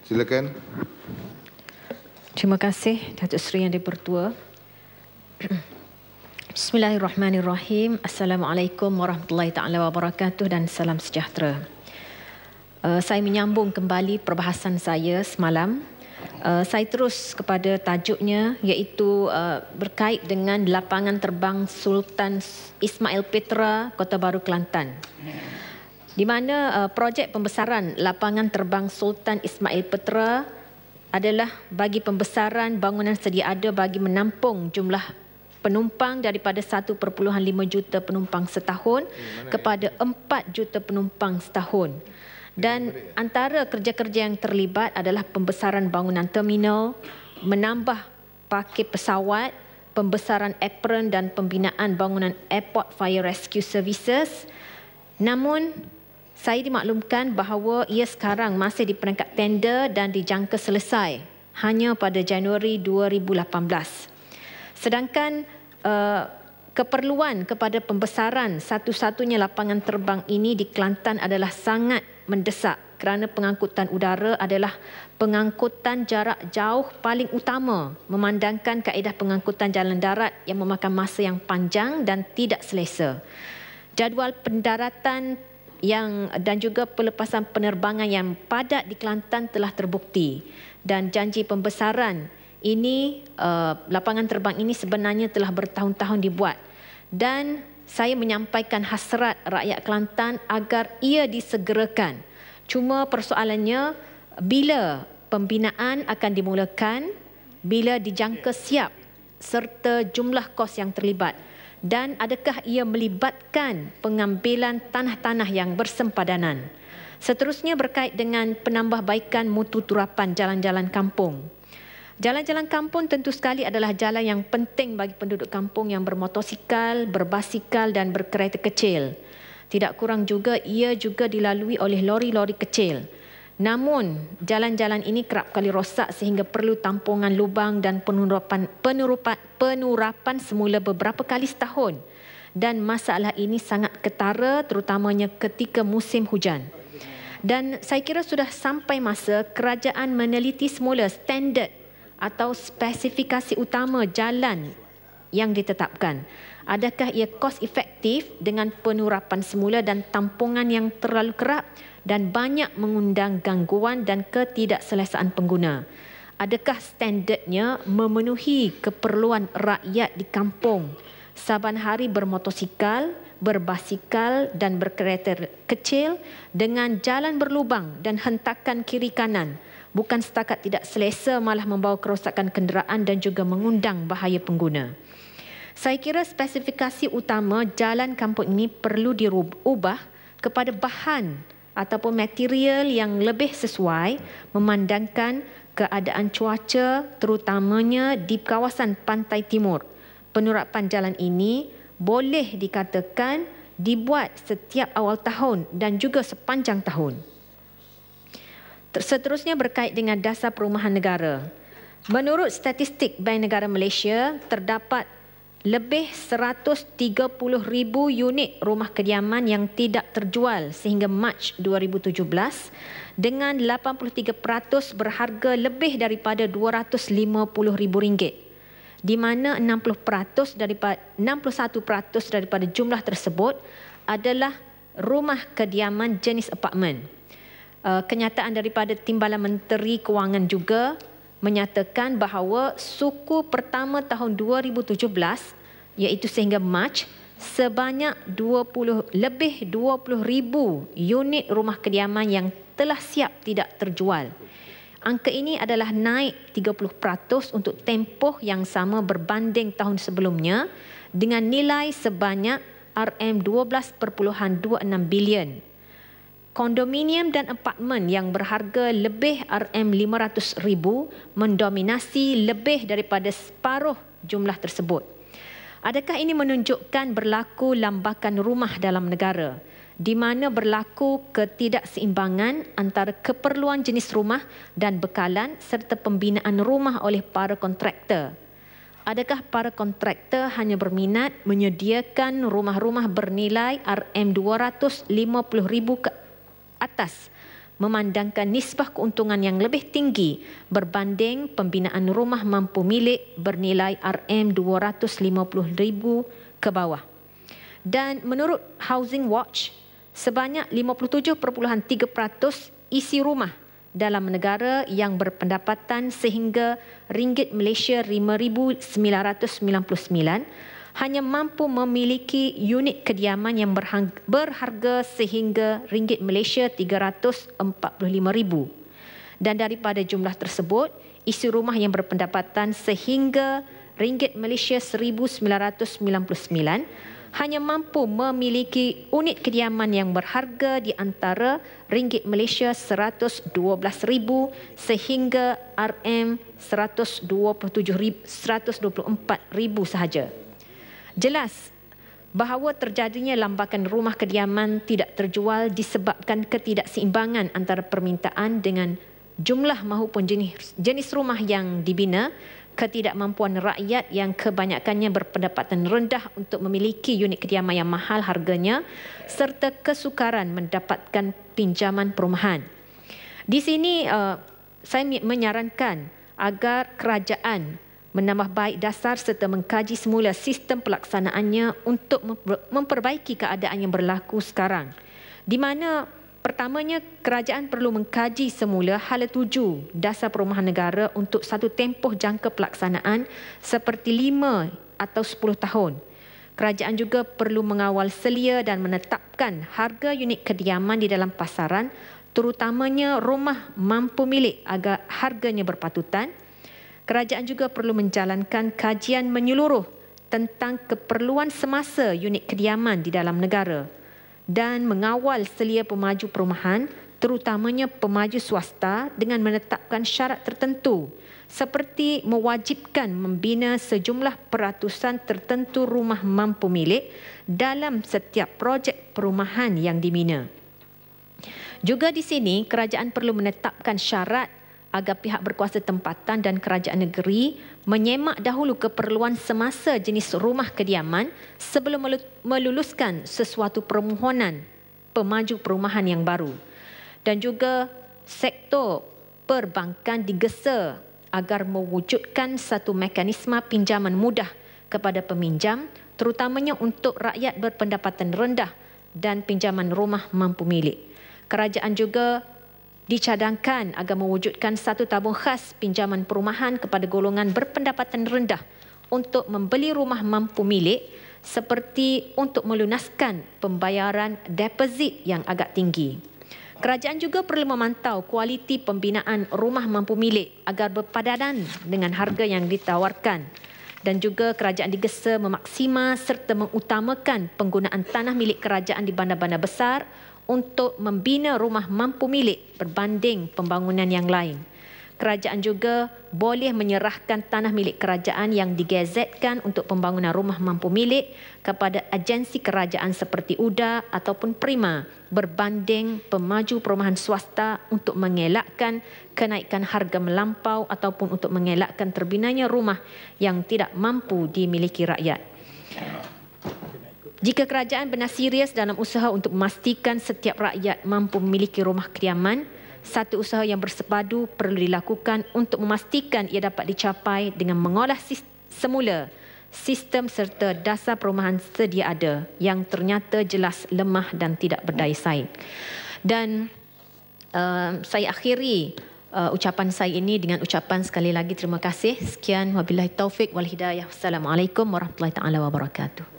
Silakan. Terima kasih Datuk Seri Yang di-Pertua. Bismillahirrahmanirrahim. Assalamualaikum warahmatullahi taala wabarakatuh dan salam sejahtera. Saya menyambung kembali perbahasan saya semalam. Saya terus kepada tajuknya, iaitu berkait dengan lapangan terbang Sultan Ismail Petra, Kota Baru, Kelantan. Di mana projek pembesaran lapangan terbang Sultan Ismail Petra adalah bagi pembesaran bangunan sedia ada bagi menampung jumlah penumpang daripada 1.5 juta penumpang setahun kepada 4 juta penumpang setahun. Dan antara kerja-kerja yang terlibat adalah pembesaran bangunan terminal, menambah parkir pesawat, pembesaran apron dan pembinaan bangunan Airport Fire Rescue Services. Namun, saya dimaklumkan bahawa ia sekarang masih di peringkat tender dan dijangka selesai hanya pada Januari 2018. Sedangkan keperluan kepada pembesaran satu-satunya lapangan terbang ini di Kelantan adalah sangat mendesak kerana pengangkutan udara adalah pengangkutan jarak jauh paling utama memandangkan kaedah pengangkutan jalan darat yang memakan masa yang panjang dan tidak selesa. Jadual pendaratan dan juga pelepasan penerbangan yang padat di Kelantan telah terbukti, dan janji pembesaran ini, lapangan terbang ini sebenarnya telah bertahun-tahun dibuat, dan saya menyampaikan hasrat rakyat Kelantan agar ia disegerakan. Cuma persoalannya, bila pembinaan akan dimulakan, bila dijangka siap serta jumlah kos yang terlibat, dan adakah ia melibatkan pengambilan tanah-tanah yang bersempadanan. Seterusnya berkait dengan penambahbaikan mutu turapan jalan-jalan kampung. Jalan-jalan kampung tentu sekali adalah jalan yang penting bagi penduduk kampung yang bermotosikal, berbasikal dan berkereta kecil. Tidak kurang juga ia juga dilalui oleh lori-lori kecil. Namun, jalan-jalan ini kerap kali rosak sehingga perlu tampungan lubang dan penurapan semula beberapa kali setahun. Dan masalah ini sangat ketara terutamanya ketika musim hujan. Dan saya kira sudah sampai masa kerajaan meneliti semula standard atau spesifikasi utama jalan yang ditetapkan. Adakah ia kos efektif dengan penurapan semula dan tampungan yang terlalu kerap dan banyak mengundang gangguan dan ketidakselesaan pengguna? Adakah standardnya memenuhi keperluan rakyat di kampung saban hari bermotosikal, berbasikal dan berkereta kecil dengan jalan berlubang dan hentakan kiri kanan? Bukan setakat tidak selesa, malah membawa kerosakan kenderaan dan juga mengundang bahaya pengguna. Saya kira spesifikasi utama jalan kampung ini perlu diubah kepada bahan ataupun material yang lebih sesuai memandangkan keadaan cuaca terutamanya di kawasan pantai timur. Penurapan jalan ini boleh dikatakan dibuat setiap awal tahun dan juga sepanjang tahun. Seterusnya berkait dengan dasar perumahan negara. Menurut statistik Bank Negara Malaysia, terdapat lebih 130,000 unit rumah kediaman yang tidak terjual sehingga Mac 2017 dengan 83% berharga lebih daripada RM250,000, di mana 61% daripada jumlah tersebut adalah rumah kediaman jenis apartmen. Kenyataan daripada Timbalan Menteri Kewangan juga menyatakan bahawa suku pertama tahun 2017 iaitu sehingga Mac sebanyak lebih 20,000 unit rumah kediaman yang telah siap tidak terjual. Angka ini adalah naik 30% untuk tempoh yang sama berbanding tahun sebelumnya dengan nilai sebanyak RM12.26 bilion. Kondominium dan apartmen yang berharga lebih RM500,000 mendominasi lebih daripada separuh jumlah tersebut. Adakah ini menunjukkan berlaku lambakan rumah dalam negara, di mana berlaku ketidakseimbangan antara keperluan jenis rumah dan bekalan serta pembinaan rumah oleh para kontraktor? Adakah para kontraktor hanya berminat menyediakan rumah-rumah bernilai RM250,000 ke atas memandangkan nisbah keuntungan yang lebih tinggi berbanding pembinaan rumah mampu milik bernilai RM250,000 ke bawah. Dan menurut Housing Watch, sebanyak 57.3% isi rumah dalam negara yang berpendapatan sehingga ringgit Malaysia 5,999 hanya mampu memiliki unit kediaman yang berharga sehingga ringgit Malaysia 345,000. Dan daripada jumlah tersebut, isi rumah yang berpendapatan sehingga ringgit Malaysia 1,999 hanya mampu memiliki unit kediaman yang berharga di antara ringgit Malaysia 112,000 sehingga RM124,000 sahaja. Jelas bahawa terjadinya lambakan rumah kediaman tidak terjual disebabkan ketidakseimbangan antara permintaan dengan jumlah maupun jenis rumah yang dibina, ketidakmampuan rakyat yang kebanyakannya berpendapatan rendah untuk memiliki unit kediaman yang mahal harganya, serta kesukaran mendapatkan pinjaman perumahan. Di sini saya menyarankan agar kerajaan menambah baik dasar serta mengkaji semula sistem pelaksanaannya untuk memperbaiki keadaan yang berlaku sekarang, di mana pertamanya, kerajaan perlu mengkaji semula hala tuju dasar perumahan negara untuk satu tempoh jangka pelaksanaan seperti 5 atau 10 tahun. Kerajaan juga perlu mengawal selia dan menetapkan harga unit kediaman di dalam pasaran, terutamanya rumah mampu milik agar harganya berpatutan. Kerajaan juga perlu menjalankan kajian menyeluruh tentang keperluan semasa unit kediaman di dalam negara dan mengawal selia pemaju perumahan, terutamanya pemaju swasta dengan menetapkan syarat tertentu seperti mewajibkan membina sejumlah peratusan tertentu rumah mampu milik dalam setiap projek perumahan yang dibina. Juga di sini, kerajaan perlu menetapkan syarat agar pihak berkuasa tempatan dan kerajaan negeri menyemak dahulu keperluan semasa jenis rumah kediaman sebelum meluluskan sesuatu permohonan pemaju perumahan yang baru. Dan juga sektor perbankan digesa agar mewujudkan satu mekanisme pinjaman mudah kepada peminjam, terutamanya untuk rakyat berpendapatan rendah dan pinjaman rumah mampu milik. Kerajaan juga dicadangkan agar mewujudkan satu tabung khas pinjaman perumahan kepada golongan berpendapatan rendah untuk membeli rumah mampu milik seperti untuk melunaskan pembayaran deposit yang agak tinggi. Kerajaan juga perlu memantau kualiti pembinaan rumah mampu milik agar berpadanan dengan harga yang ditawarkan. Dan juga kerajaan digesa memaksima serta mengutamakan penggunaan tanah milik kerajaan di bandar-bandar besar untuk membina rumah mampu milik berbanding pembangunan yang lain. Kerajaan juga boleh menyerahkan tanah milik kerajaan yang digazetkan untuk pembangunan rumah mampu milik kepada agensi kerajaan seperti UDA ataupun Prima berbanding pemaju perumahan swasta untuk mengelakkan kenaikan harga melampau ataupun untuk mengelakkan terbinanya rumah yang tidak mampu dimiliki rakyat. Jika kerajaan benar serius dalam usaha untuk memastikan setiap rakyat mampu memiliki rumah kediaman, satu usaha yang bersepadu perlu dilakukan untuk memastikan ia dapat dicapai dengan mengolah semula sistem serta dasar perumahan sedia ada yang ternyata jelas lemah dan tidak berdaya saing. Dan saya akhiri ucapan saya ini dengan ucapan sekali lagi terima kasih. Sekian, wabillahi taufik wal hidayah. Wassalamualaikum warahmatullahi taala wabarakatuh.